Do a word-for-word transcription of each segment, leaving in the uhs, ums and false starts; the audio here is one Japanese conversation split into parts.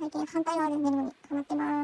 最近反対側で寝るのにハマってます。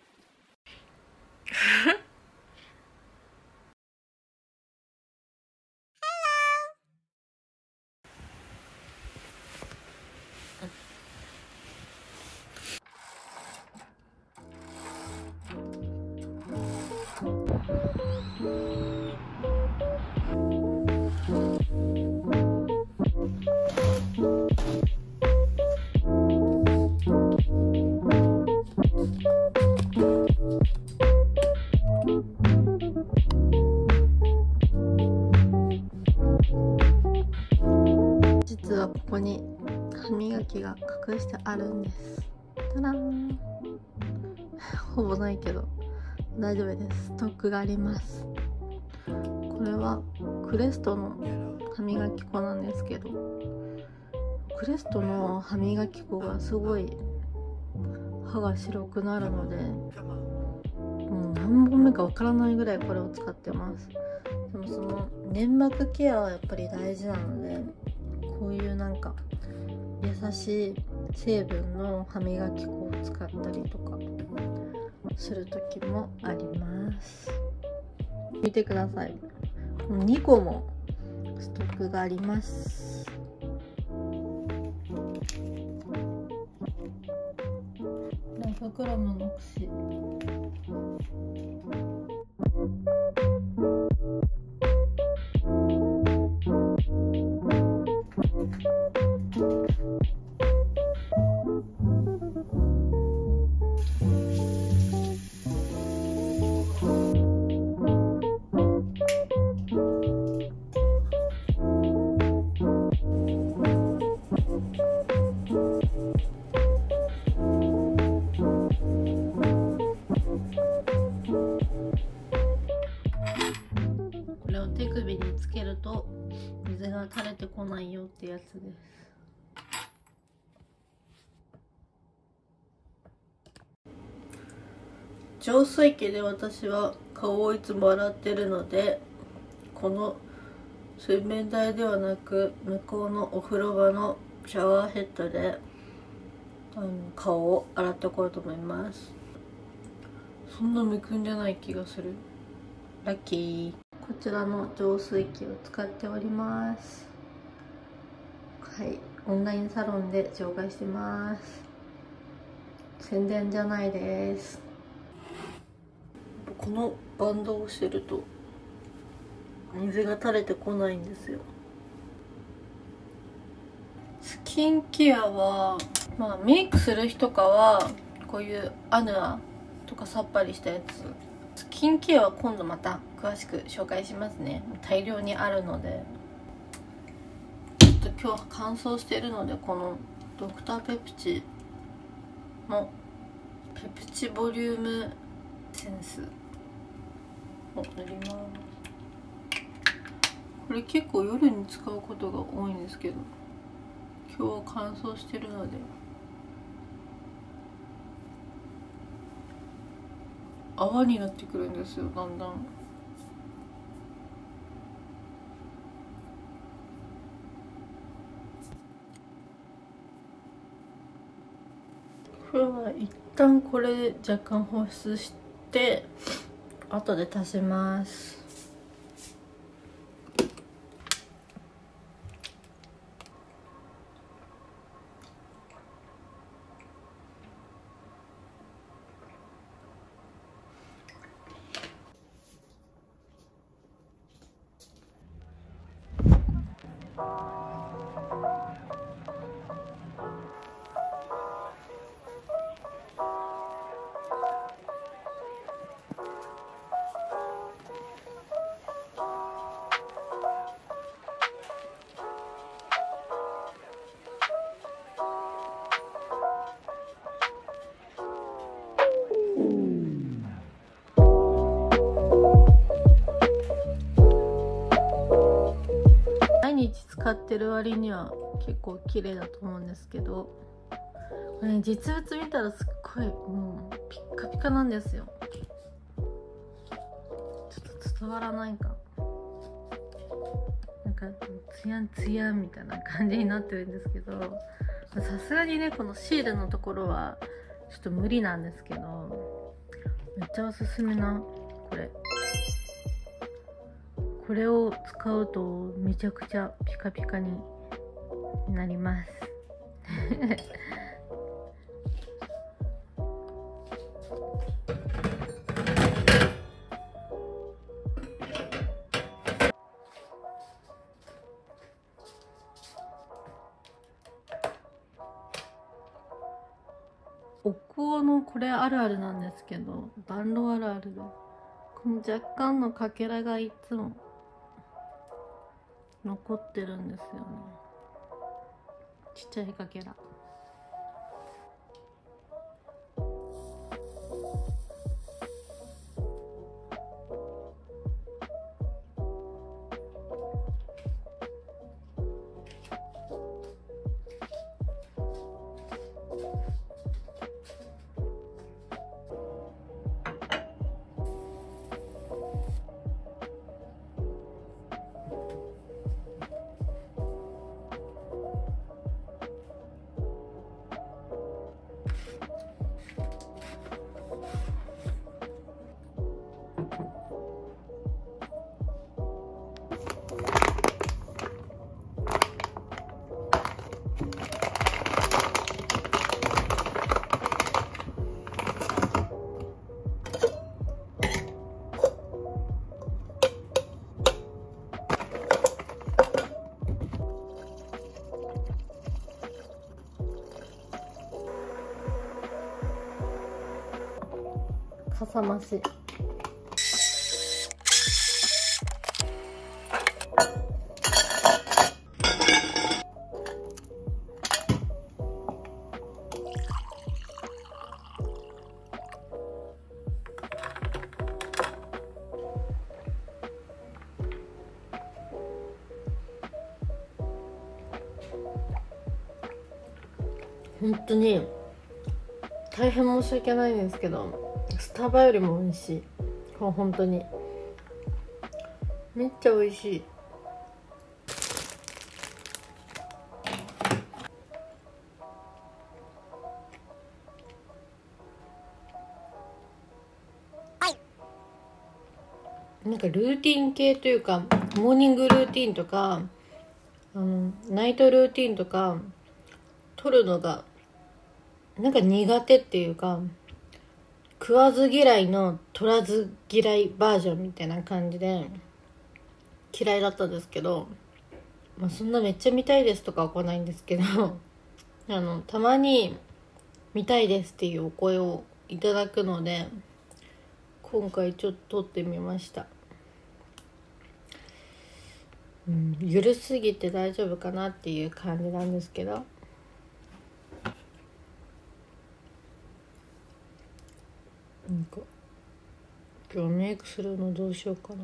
実はここに歯磨きが隠してあるんです。ただーんほぼないけど大丈夫です。ストックがあります。これはクレストの歯磨き粉なんですけど、クレストの歯磨き粉がすごい歯が白くなるので、もう何本目かわからないぐらいこれを使ってます。でもその粘膜ケアはやっぱり大事なので、こういうなんか優しい成分の歯磨き粉を使ったりとかする時もあります。見てください、にこもストックがあります。ライフクラムの串、これを手首につけると水が垂れてこないよってやつです。浄水器で私は顔をいつも洗ってるので、この洗面台ではなく向こうのお風呂場のシャワーヘッドであの顔を洗ってこようと思います。そんなむくんでない気がする。ラッキー。こちらの浄水器を使っております。はい、オンラインサロンで紹介してます。宣伝じゃないです。このバンドをしてると水が垂れてこないんですよ。スキンケアは、まあ、メイクする日とかはこういうアヌアとかさっぱりしたやつ。スキンケアは今度また詳しく紹介しますね。大量にあるので。ちょっと今日乾燥しているので、このドクターペプチのペプチボリュームセンスを塗ります。これ結構夜に使うことが多いんですけど、今日は乾燥してるので泡になってくるんですよ、だんだん。これは一旦これで若干保湿して後で足します。毎日使ってる割には結構綺麗だと思うんですけど、これ、ね、実物見たらすっごいもうピッカピカなんですよ。ちょっと伝わらないか。 なんかツヤンツヤンみたいな感じになってるんですけど、さすがにねこのシールのところはちょっと無理なんですけど、めっちゃおすすめなこれこれを使うとめちゃくちゃピカピカになりますお香のこれあるあるなんですけど、暖炉あるあるでこの若干のかけらがいつも残ってるんですよね。ちっちゃいかけら。かさ増し。本当に大変申し訳ないんですけど、スタバよりも美味しい。これ本当にめっちゃ美味しい。なんかルーティン系というか、モーニングルーティンとかあのナイトルーティンとか取るのがなんか苦手っていうか、食わず嫌いの取らず嫌いバージョンみたいな感じで嫌いだったんですけど、まあ、そんなめっちゃ見たいですとかは来ないんですけどあのたまに見たいですっていうお声をいただくので、今回ちょっと撮ってみました。うん、ゆるすぎて大丈夫かなっていう感じなんですけど、なんか今日メイクするのどうしようかな。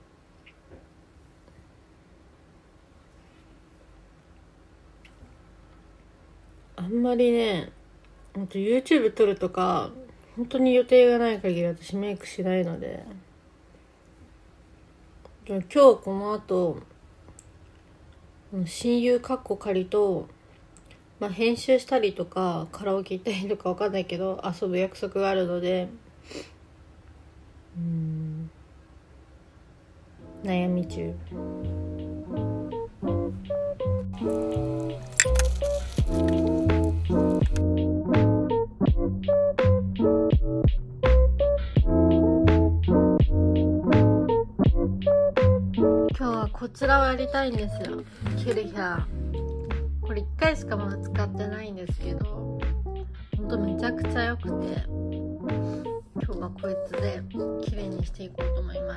あんまりね、あと YouTube 撮るとか本当に予定がない限り私メイクしないので、今日この後親友かっこ仮と、まあ、編集したりとかカラオケ行ったりとかわかんないけど遊ぶ約束があるので、うーん悩み中。今日はこちらをやりたいんですよ。キルヒャー。これいっかいしかまだ使ってないんですけど、ほんとめちゃくちゃ良くて、今日はこいつで綺麗にしていこうと思います。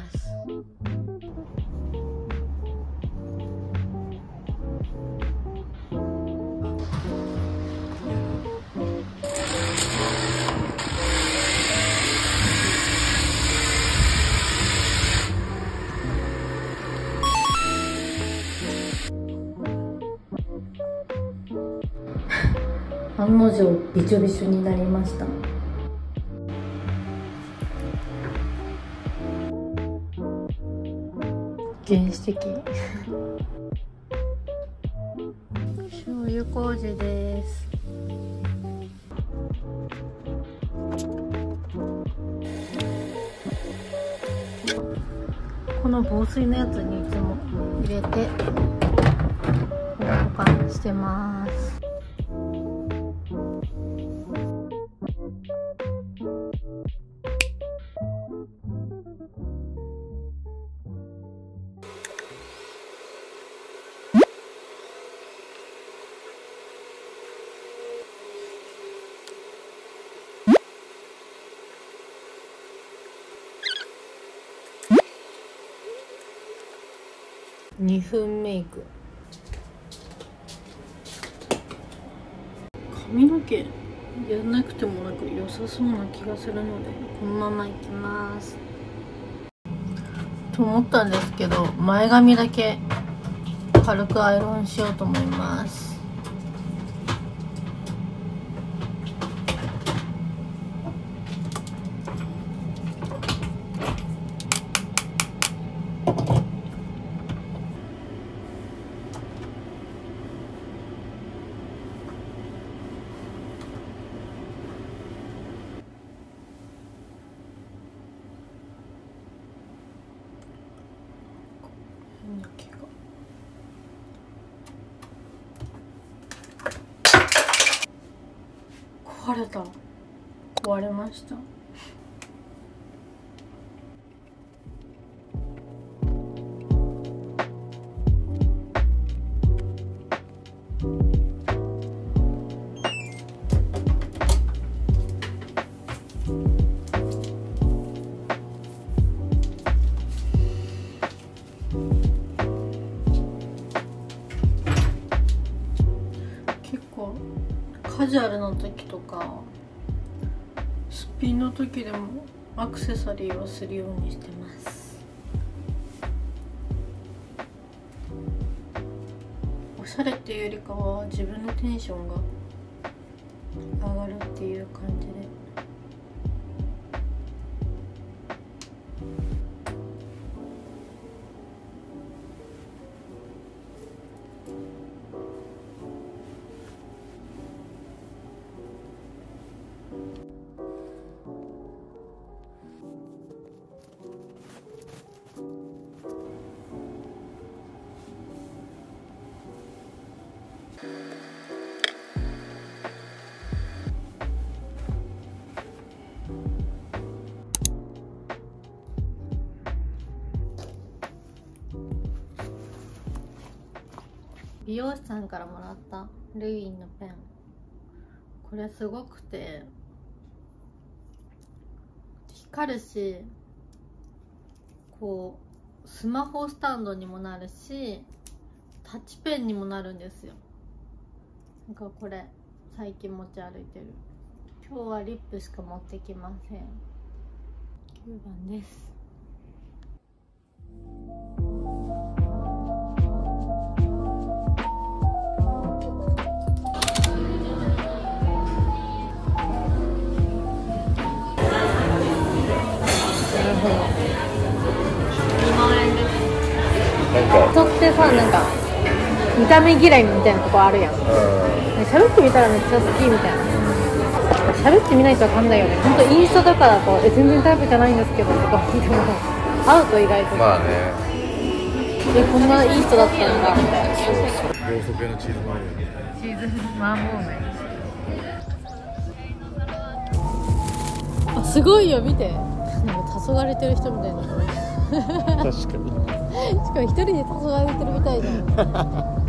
案の定びちょびちょになりました。原始的通工事です。この防水のやつにいつも入れて保管してます。にふんメイク。髪の毛やんなくてもなんか良さそうな気がするのでこのままいきます。と思ったんですけど、前髪だけ軽くアイロンしようと思います。壊れた。壊れました。カジュアルの時とかすっぴんの時でもアクセサリーをするようにしてます。おしゃれっていうよりかは自分のテンションが上がるっていう感じで。美容師さんからもらったルイのペン、これすごくて光るし、こうスマホスタンドにもなるしタッチペンにもなるんですよ。なんかこれ最近持ち歩いてる。今日はリップしか持ってきません。きゅうばんです。人ってさ、なんか見た目嫌いみたいなとこあるやん。喋ってみたらめっちゃ好きみたいな。喋ってみないとわかんないよね。本当インスタとかだとえ全然タイプじゃないんですけどとか聞いても会うと意外とまあね、 えこんないい人だったんだみたいな。 そうそう、ローソク屋のチーズもあるよね。 チーズマンボウ麺。あ、すごいよ、見て。なんか黄昏れてる人みたいな。 確かに。 しかも一人で黄昏れてるみたいじゃん。